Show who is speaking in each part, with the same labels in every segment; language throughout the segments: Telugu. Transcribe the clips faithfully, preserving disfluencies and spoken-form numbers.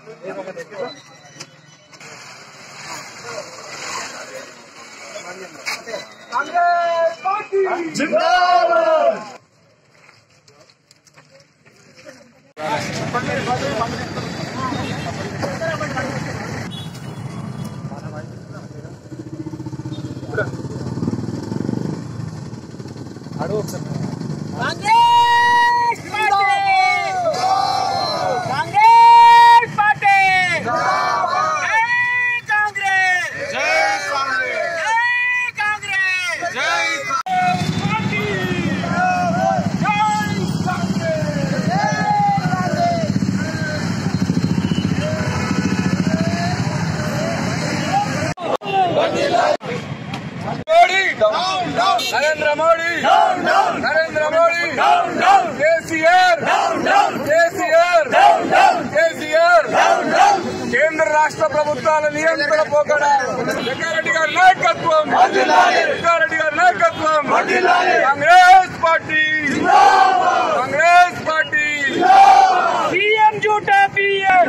Speaker 1: कांग्रेस पार्टी जिंदाबाद।
Speaker 2: कांग्रेस पार्टी कांग्रेस जय कांग्रेस जय कांग्रेस जय party
Speaker 1: Narendra Modi Narendra Modi KCR KCR KCR కేంద్ర రాష్ట్ర ప్రభుత్వాల నియంత్రణ పోకడ జగ్గారెడ్డి గారి నాయకత్వం జగ్గారెడ్డి గారి నాయకత్వం Congress party Congress party
Speaker 2: CM झूठा पीएम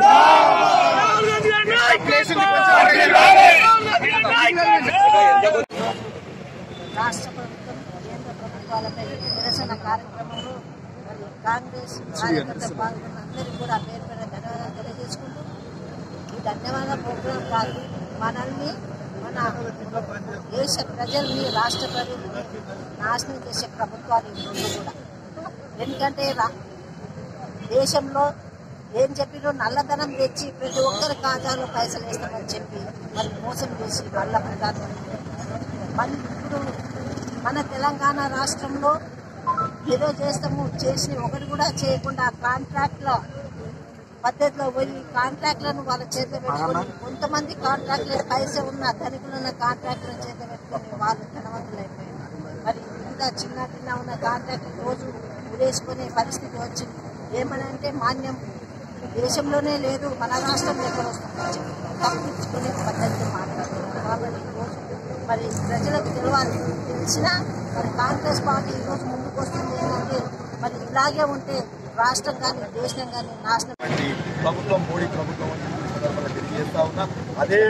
Speaker 3: రాష్ట్ర ప్రభుత్వం కేంద్ర ప్రభుత్వాలపై నిరసన కార్యక్రమంలో మరి కాంగ్రెస్ కార్యకర్తలు పాల్గొన్న అందరికీ కూడా పేరు పేరు ధన్యవాదాలు తెలియజేసుకుంటూ ఈ ధన్యవాద ప్రోగ్రాం కాదు మనల్ని మన దేశ ప్రజల్ని రాష్ట్ర ప్రజల్ని నాశనం చేసే ప్రభుత్వాలు ఈ రెండు కూడా. ఎందుకంటే దేశంలో ఏం చెప్పినో నల్లధనం తెచ్చి ప్రతి ఒక్కరి ఖాతాలో పైసలు వేస్తామని చెప్పి మరి మోసం చేసి మళ్ళా ప్రధానమంత్రి మళ్ళీ ఇప్పుడు మన తెలంగాణ రాష్ట్రంలో ఏదో చేస్తాము చేసి ఒకటి కూడా చేయకుండా కాంట్రాక్ట్ల పద్ధతిలో పోయి కాంట్రాక్ట్లను వాళ్ళ చేతిలో పెట్టుకుని కొంతమంది కాంట్రాక్టులు పైసలు ఉన్న ధనికులున్న కాంట్రాక్టులను చేతిలో పెట్టుకుని వాళ్ళు ధనవంతులైపోయారు. మరి ఇంత చిన్న చిన్న ఉన్న కాంట్రాక్టులు రోజు ఉరేసుకునే పరిస్థితి వచ్చింది. ఏమనంటే మాన్యం దేశంలోనే లేదు, మన రాష్ట్రంలో ఎక్కడ వస్తుందని చెప్పి తప్పించుకునే పద్ధతిలో మాట్లాడుతున్నారు. కాబట్టి ఈరోజు మరి ప్రజలకు తెలియాలి, తెలిసినా మరి కాంగ్రెస్ పార్టీ ఈరోజు ముందుకు వస్తుంది ఏంటంటే మరి ఇలాగే ఉంటే రాష్ట్రం కానీ దేశం కానీ నాశనం.
Speaker 4: ప్రభుత్వం మోడీ ప్రభుత్వం తెలియజేస్తా ఉన్నా. అదే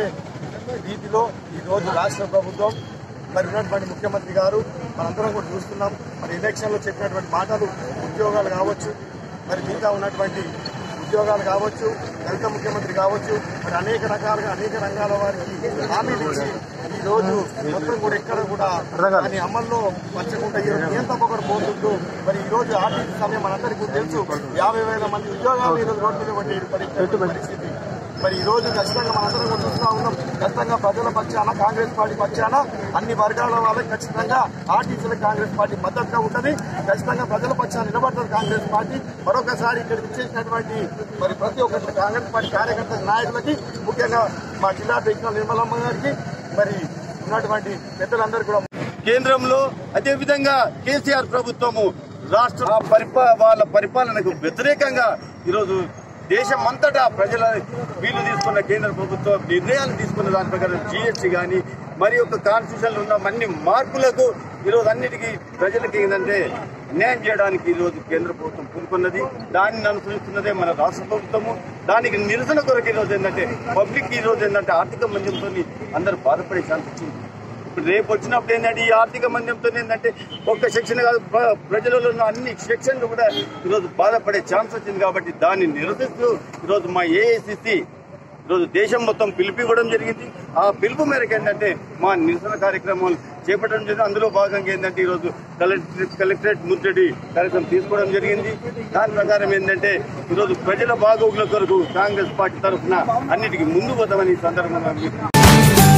Speaker 4: రీతిలో ఈరోజు రాష్ట్ర ప్రభుత్వం మరి ఉన్నటువంటి ముఖ్యమంత్రి గారు మనందరం కూడా చూస్తున్నాం. మరి ఎలక్షన్లో చెప్పినటువంటి మాటలు ఉద్యోగాలు కావచ్చు, మరి మిగతా ఉన్నటువంటి ఉద్యోగాలు కావచ్చు, దళిత ముఖ్యమంత్రి కావచ్చు, మరి అనేక రకాలుగా అనేక రంగాల వారికి హామీలు ఇచ్చి ఈ రోజు మొత్తం కూడా ఎక్కడ కూడా దాని అమల్లో పంచకుండా ఎంత ఒకరు పోతుంటూ మరి ఈ రోజు ఆర్టీసీ సమయం మనందరికీ తెలుసు, యాభై వేల మంది ఉద్యోగాలు ఈ రోజు రోడ్డు మీద పడే పరిస్థితి. మరి ఈ రోజు ఖచ్చితంగా మనందరం కూడా చూస్తూ ఉన్నాం. ఖచ్చితంగా ప్రజల పక్షాన కాంగ్రెస్ పార్టీ పక్షాన అన్ని వర్గాల వాళ్ళకి ఖచ్చితంగా ఆర్టీసీలకు కాంగ్రెస్ పార్టీ మద్దతుగా ఉంటుంది. ఖచ్చితంగా ప్రజల పక్షాన నిలబడుతుంది కాంగ్రెస్ పార్టీ. మరొకసారి ఇక్కడికి ఇచ్చేసినటువంటి మరి ప్రతి ఒక్క కాంగ్రెస్ పార్టీ కార్యకర్త నాయకులకి, ముఖ్యంగా మా జిల్లా అధ్యక్షులు నిర్మలమ్మ గారికి, మరి ఉన్నటువంటి పెద్దలందరూ కూడా, కేంద్రంలో అదేవిధంగా కేసీఆర్ ప్రభుత్వము రాష్ట్ర పరిపా వాళ్ళ పరిపాలనకు వ్యతిరేకంగా ఈరోజు దేశం అంతటా ప్రజల వీలు తీసుకున్న కేంద్ర ప్రభుత్వం నిర్ణయాలు తీసుకున్న దాని ప్రకారం జీఎస్టీ కానీ మరి ఒక కాన్స్టిట్యూషన్ ఉన్న అన్ని మార్పులకు ఈరోజు అన్నిటికీ ప్రజలకి ఏంటంటే న్యాయం చేయడానికి ఈరోజు కేంద్ర ప్రభుత్వం పూనుకున్నది. దాన్ని అనుసరిస్తున్నదే మన రాష్ట్ర ప్రభుత్వము. దానికి నిరసన కొరకు ఈరోజు ఏంటంటే పబ్లిక్ ఈరోజు ఏంటంటే ఆర్థిక మంద్యంతో అందరూ బాధపడే ఛాన్స్ వచ్చింది. ఇప్పుడు రేపు వచ్చినప్పుడు ఏంటంటే ఈ ఆర్థిక మంద్యంతో ఏంటంటే ఒక్క సెక్షన్ కాదు, ప్రజలలో ఉన్న అన్ని సెక్షన్లు కూడా ఈరోజు బాధపడే ఛాన్స్ వచ్చింది. కాబట్టి దాన్ని నిరసిస్తూ ఈరోజు మా ఏఐసిసి ఈరోజు దేశం మొత్తం పిలుపు ఇవ్వడం జరిగింది. ఆ పిలుపు మేరకు ఏంటంటే మా నిరసన కార్యక్రమాలు చేపట్టడం జరిగింది. అందులో భాగంగా ఏంటంటే ఈరోజు కలెక్టరేట్ కలెక్టరేట్ ముట్టడి కార్యక్రమం తీసుకోవడం జరిగింది. దాని ప్రకారం ఏంటంటే ఈరోజు ప్రజల బాగోగుల కొరకు కాంగ్రెస్ పార్టీ తరఫున అన్నిటికీ ముందు పోతామని ఈ సందర్భంగా